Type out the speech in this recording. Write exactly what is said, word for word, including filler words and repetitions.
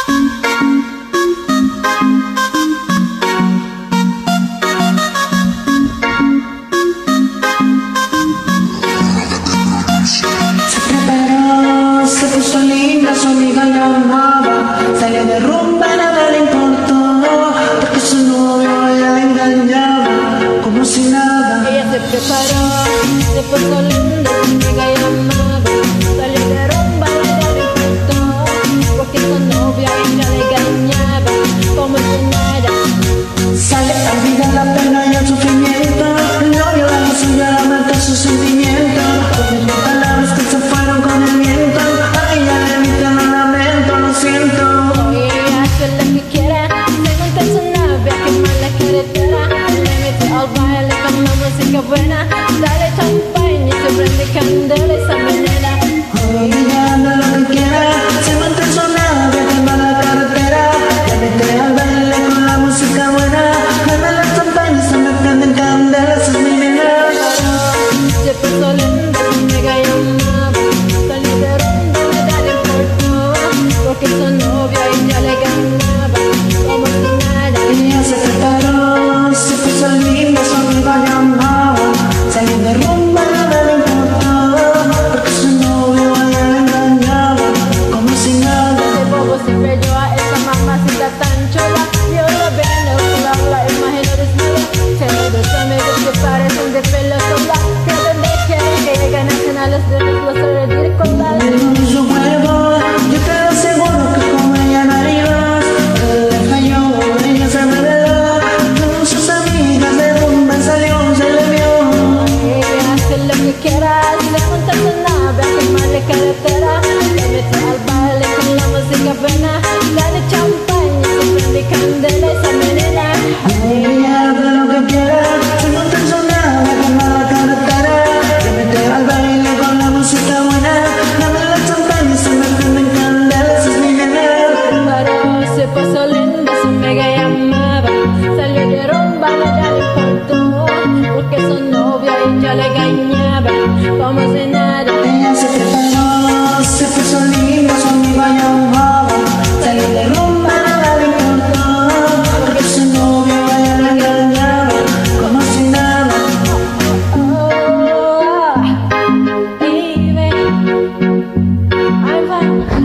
Su amiga llamaba, salió de rumba, nada le importó, porque su novio ella le engañaba, como si nada. Ella se preparó, se puso linda, su amiga llamaba, salió de rumba, nada le importó, porque su novio ella le engañaba, como si nada. Sale a olvidar la pena y el sufrimiento, el novio la hizo ya amante sus sentimientos, con mis palabras que se fueron con el viento. Buena, dale champaña y se prende candela esa mañana. Olvidando lo que quiera, se monta en su nave, viaja a la carretera, le mete al baile con la música buena, dame la champaña y se me prenden candela esas mañanas. Se puso linda, su amiga llamaba, salió de rumba, nada le importó, porque su novio a ella le ganaba, como si nada. Ella se preparó, se puso linda, su amiga llamaba, salió de rumba, nada le importó, porque su novio a ella le engañaba, como si nada. De bobo siempre yo a esa mamacita tan chula, yo la veo en la imagino desnuda, tengo dos amigos que parecen de pelo sola, que donde quieren que lleguen nacionales de los los ridículos. Le doy su huevo, yo te aseguro que con ella no ibas, él le falló, ella se reveló, con sus amigas de rumba salió, se le vio. Lo que quieras, le monta su nave a quemarle carretera, le mete al baile con la música buena, dale champaña, se prende candela esa menina. Ella hace lo que quiera, se monta en su nave a quemar la carretera, le mete al baile con la música buena, dame la champaña y se me prenden candela esas mineras. Pero se pasó linda, su amiga llamaba, salió de rumba, nada le importó, porque su novio a ella le engañaba, como si nada. Ella se preparó, se puso linda, su amiga llamaba, salió de rumba, nada le importó, porque su novio a ella le engañaba, como si nada. Oh, baby, I'm fine.